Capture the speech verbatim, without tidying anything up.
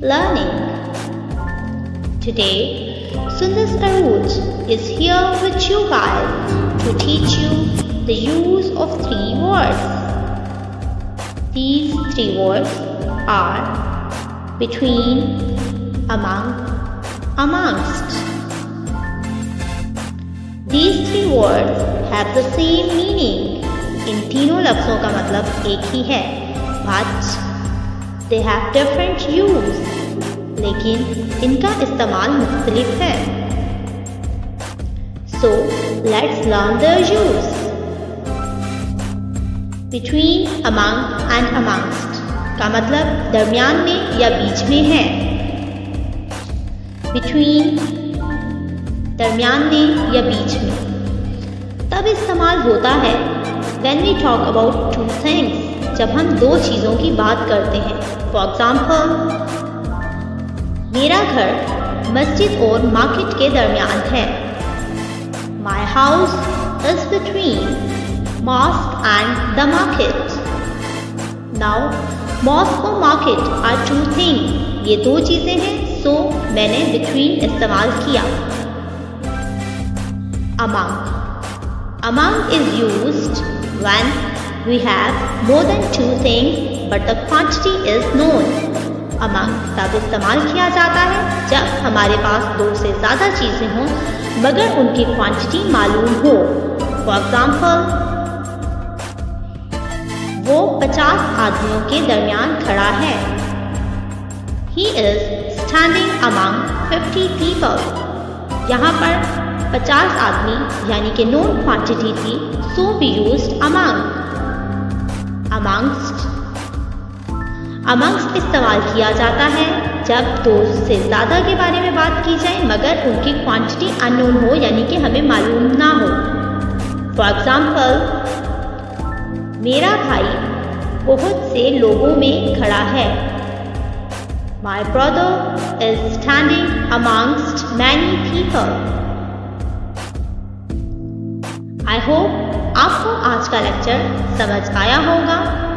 learning. Today, Sundar Aruj is here with you guys to teach you the use of three words. These three words are between, among, amongst. These three words have the same meaning. इन तीनों लफ्ज़ों का मतलब एक ही है, but they have different use. लेकिन इनका इस्तेमाल मुख्तलिफ है. So let's learn their use. Between, among and amongst का मतलब दरमियान में या बीच में है. Between दरमियान में या बीच में तब इस्तेमाल होता है when we talk about two things, जब हम दो चीज़ों की बात करते हैं. For example, मेरा घर मस्जिद और मार्केट के दरमियान है. My house is between mosque and the market. Now, mosque और market are two things. ये दो चीज़ें हैं, so मैंने between इस्तेमाल किया. Among. Among is used when we have more than two things but the quantity is known. Among तब इस्तेमाल किया जाता है जब हमारे पास दो से ज़्यादा चीज़ें हों मगर उनकी क्वांटिटी मालूम हो. For example, वो पचास आदमियों के दरमियान खड़ा है. He is standing among fifty people. यहाँ पर पचास आदमी यानी कि नोन क्वांटिटी थी, so we used among. Amongst. Amongst इस्तेमाल किया जाता है जब दो से ज़्यादा के बारे में बात की जाए मगर उनकी क्वांटिटी अननोन हो यानी कि हमें मालूम ना हो. For example, मेरा भाई बहुत से लोगों में खड़ा है. My brother is standing amongst many people. I hope आपको आज का लेक्चर समझ आया होगा.